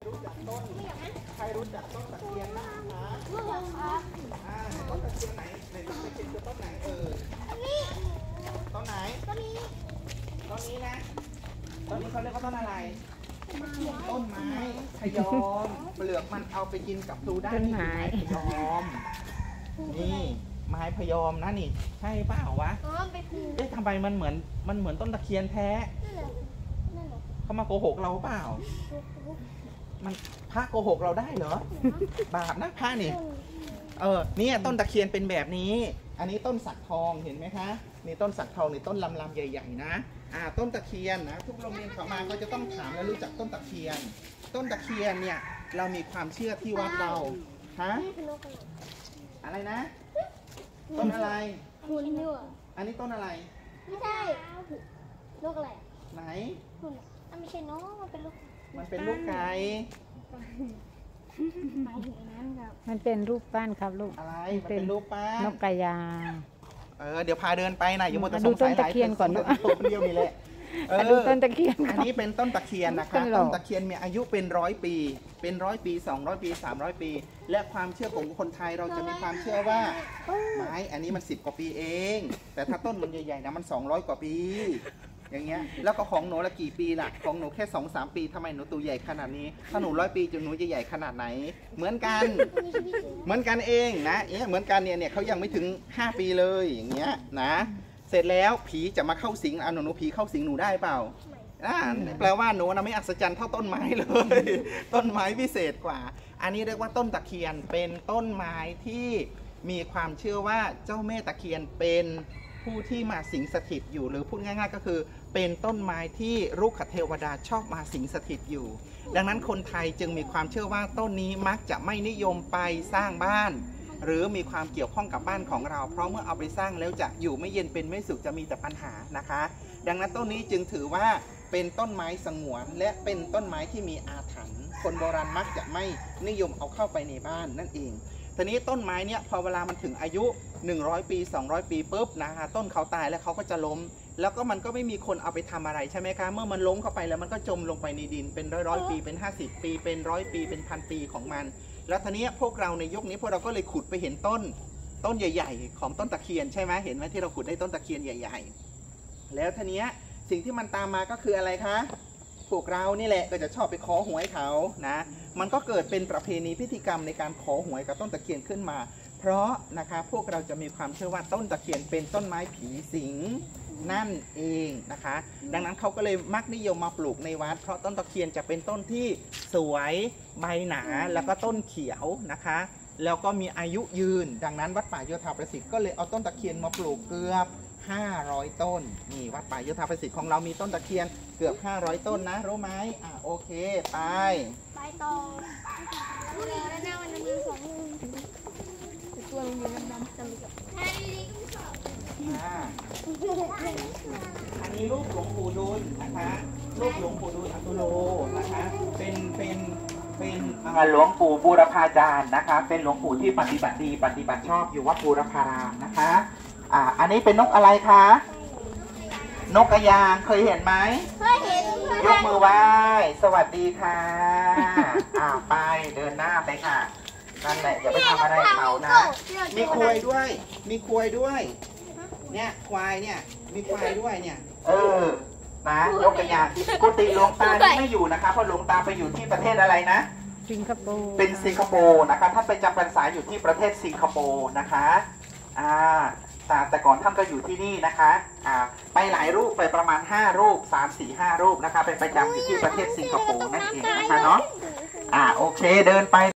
รู้จักต้นใครรู้จักต้นตะเคียนบ้างคะรู้จักครับต้นตะเคียนไหนในต้นตะเคียนคือต้นไหนนี่ต้นไหนต้นนี้นะต้นนี้เขาเรียกว่าต้นอะไรต้นไม้พยอมเปลือกมันเอาไปกินกับพลูได้นี่ไม้พยอมนี่ไม้พยอมนะนี่ใช่เปล่าวะเอ๊ะทำไมมันเหมือนต้นตะเคียนแท้เขามาโกหกเราเปล่ามันพระโกหกเราได้เหรอบาปนะพระนี่เนี่ยต้นตะเคียนเป็นแบบนี้อันนี้ต้นสักทองเห็นไหมคะนี่ต้นสักทองนี่ต้นลำใหญ่ๆนะต้นตะเคียนนะทุกโรงเรียนเขามาก็จะต้องถามแล้วรู้จักต้นตะเคียนต้นตะเคียนเนี่ยเรามีความเชื่อที่วัดเราฮะอะไรนะต้นอะไรหุ่นด้วยอันนี้ต้นอะไรไม่ใช่ลูกอะไรไหนหุ่นไม่ใช่น้องมันเป็นลูกไก่มันเป็นรูปปั้นครับลูกอะไรมันเป็นรูปปั้นนกกระยาเดี๋ยวพาเดินไปนะอย่ามัวแต่สงสัยหลายต้นตะเคียนก่อนลูกต้นเดียวนี่แหละดูต้นตะเคียนอันนี้เป็นต้นตะเคียนนะคะต้นตะเคียนมีอายุเป็น100 ปีเป็น100 ปี200 ปี300 ปีและความเชื่อของคนไทยเราจะมีความเชื่อว่าไม้อันนี้มัน10 กว่าปีเองแต่ถ้าต้นมันใหญ่ๆนะมัน200 กว่าปีอย่างเงี้ยแล้วก็ของหนูละกี่ปีล่ะของหนูแค่2-3 ปีทำไมหนูตัวใหญ่ขนาดนี้ถ้าหนู100 ปีจนหนูจะใหญ่ขนาดไหนเหมือนกันเองนะเหมือนกันเนี่ยเขายังไม่ถึง5 ปีเลยอย่างเงี้ยนะเสร็จแล้วผีจะมาเข้าสิงหนูผีเข้าสิงหนูได้เปล่าแปลว่าหนูนะไม่อัศจรรย์เท่าต้นไม้เลยต้นไม้พิเศษกว่าอันนี้เรียกว่าต้นตะเคียนเป็นต้นไม้ที่มีความเชื่อว่าเจ้าแม่ตะเคียนเป็นผู้ที่มาสิงสถิตอยู่หรือพูดง่ายๆก็คือเป็นต้นไม้ที่รุกขเทวดาชอบมาสิงสถิตอยู่ดังนั้นคนไทยจึงมีความเชื่อว่าต้นนี้มักจะไม่นิยมไปสร้างบ้านหรือมีความเกี่ยวข้องกับบ้านของเราเพราะเมื่อเอาไปสร้างแล้วจะอยู่ไม่เย็นเป็นไม่สุขจะมีแต่ปัญหานะคะดังนั้นต้นนี้จึงถือว่าเป็นต้นไม้สงวนและเป็นต้นไม้ที่มีอาถรรพ์คนโบราณมักจะไม่นิยมเอาเข้าไปในบ้านนั่นเองทีนี้ต้นไม้เนี่ยพอเวลามันถึงอายุ100 ปี200 ปีปุ๊บนะคะต้นเขาตายแล้วเขาก็จะล้มแล้วก็มันก็ไม่มีคนเอาไปทำอะไรใช่ไหมคะเมื่อมันล้มเข้าไปแล้วมันก็จมลงไปในดินเป็นร้อยปีเป็น50 ปีเป็น100 ปีเป็น1,000 ปีของมันแล้วทีนี้พวกเราในยุคนี้พวกเราก็เลยขุดไปเห็นต้นใหญ่ๆของต้นตะเคียนใช่ไหมเห็นไหมที่เราขุดได้ต้นตะเคียนใหญ่ๆแล้วทีนี้สิ่งที่มันตามมาก็คืออะไรคะพวกเรานี่แหละก็จะชอบไปขอหวยเขานะมันก็เกิดเป็นประเพณีพิธีกรรมในการขอหวยกับต้นตะเคียนขึ้นมาเพราะนะคะพวกเราจะมีความเชื่อว่าต้นตะเคียนเป็นต้นไม้ผีสิงนั่นเองนะคะดังนั้นเขาก็เลยมักนิยมมาปลูกในวัดเพราะต้นตะเคียนจะเป็นต้นที่สวยใบหนาแล้วก็ต้นเขียวนะคะแล้วก็มีอายุยืนดังนั้นวัดป่าโยธาประสิทธิ์ก็เลยเอาต้นตะเคียนมาปลูกเกือบ500 ต้นนี่วัดป่าโยธาประสิทธิ์ของเรามีต้นตะเคียนเกือบ500 ต้นนะรู้ไหมโอเคไปต่อแล้วหน้ามันจะมี2 มือตัวมันอยู่ดำๆจำกับอันนี้รูปหลวงปู่ดูลนะคะรูปหลวงปู่ดูลอตุโลนะคะเป็นหลวงปู่บูรพาจารย์นะคะเป็นหลวงปู่ที่ปฏิบัติดีปฏิบัติชอบอยู่วัดบูรพารามนะคะอันนี้เป็นนกอะไรคะนกกระยางเคยเห็นไหมเคยเห็นยกมือไหว้สวัสดีค่ะไปเดินหน้าไปค่ะนั่นแหละอย่าไปทำอะไรเขานะมีควายด้วยเนี่ยควายเนี่ยมีควายด้วยเนี่ยนะนกกระยางกุฏิหลวงตาไม่อยู่นะคะเพราะหลวงตาไปอยู่ที่ประเทศอะไรนะสิงคโปร์เป็นสิงคโปร์นะคะท่านไปจำพรรษาอยู่ที่ประเทศสิงคโปร์นะคะแต่ก่อนท่านก็อยู่ที่นี่นะคะไปหลายรูปไปประมาณ5 รูป3 4 5 รูปนะคะไปประจำอยู่ที่ประเทศสิงคโปร์นั่นเองนะคะเนาะโอเคเดินไป